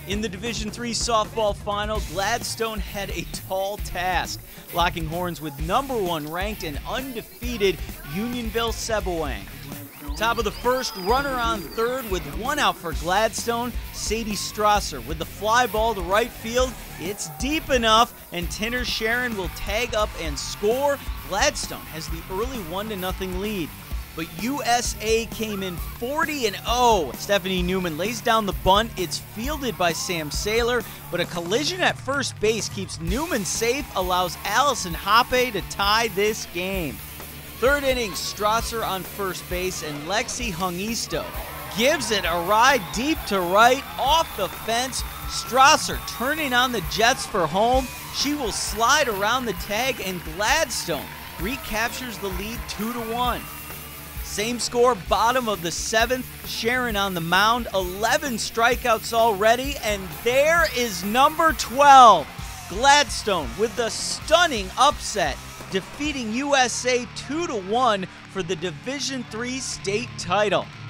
In the Division III softball final, Gladstone had a tall task, locking horns with #1 ranked and undefeated Unionville Sebewaing. Top of the first, runner on third with one out for Gladstone, Sadie Strasser with the fly ball to right field. It's deep enough, and Tinner Sharon will tag up and score. Gladstone has the early 1-0 lead. But USA came in 40-0. Stephanie Newman lays down the bunt. It's fielded by Sam Saylor, but a collision at first base keeps Newman safe, allows Allison Hoppe to tie this game. Third inning, Strasser on first base, and Lexi Hungisto gives it a ride deep to right, off the fence. Strasser turning on the Jets for home. She will slide around the tag, and Gladstone recaptures the lead 2-1. Same score, bottom of the 7th. Sharon on the mound, 11 strikeouts already, and there is number 12. Gladstone with the stunning upset, defeating USA 2-1 for the Division III state title.